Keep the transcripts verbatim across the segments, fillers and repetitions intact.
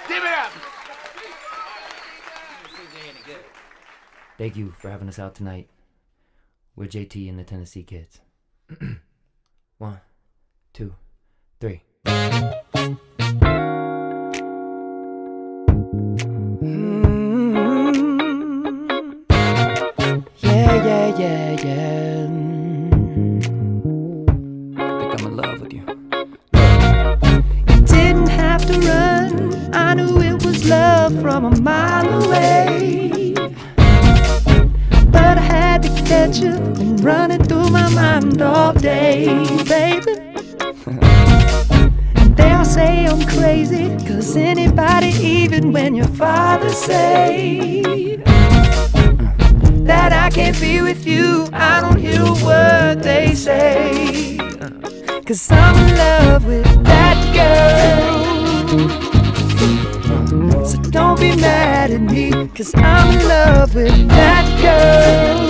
Give it up! Thank you for having us out tonight. We're J T and the Tennessee Kids. One, two, three. Mm-hmm. Yeah, yeah, yeah, yeah. I think I'm in love with you. You didn't have to run. I knew it was love from a mile away. But I had to catch you and running through my mind all day, baby. They all say I'm crazy, cause anybody, even when your father say that I can't be with you, I don't hear a word they say. Cause I'm in love with that girl. So don't be mad at me, cause I'm in love with that girl.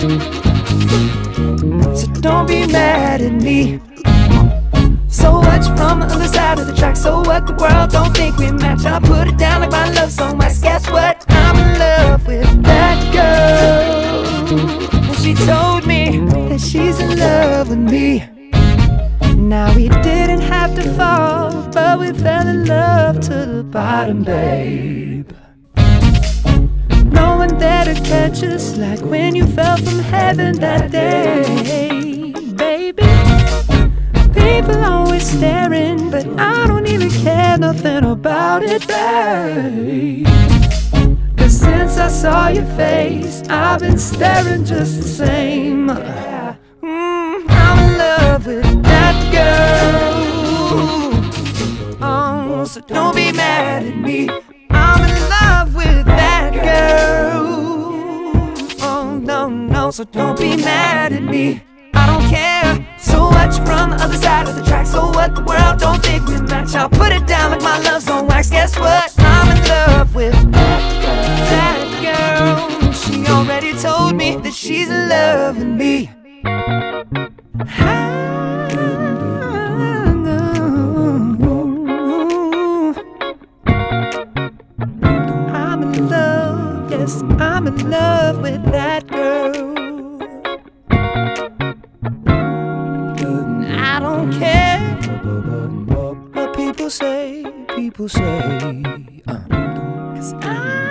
So don't be mad at me. So much from the other side of the track. So what, the world don't think we match. I put it down like my love song. Mas guess what? I'm in love with that girl. And she told me that she's in love with me. Now we didn't have to fall, but we fell in love to the bottom, babe. No one there to catch us like when you fell from heaven that day, baby. People always staring, but I don't even care nothing about it, babe. Cause since I saw your face, I've been staring just the same. mm, I'm in love with that girl. Oh, so don't be mad at me. I'm in love with that girl. Oh, no, no, so don't be mad at me. I don't care. So much from the other side of the track. So what, the world don't think we match. I'll put it down like my love's on wax. Guess what? I'm in love with that girl. She already told me that she's in love with me. I'm in love, yes, I'm in love with that girl. I don't care what people say, people say, uh, 'cause I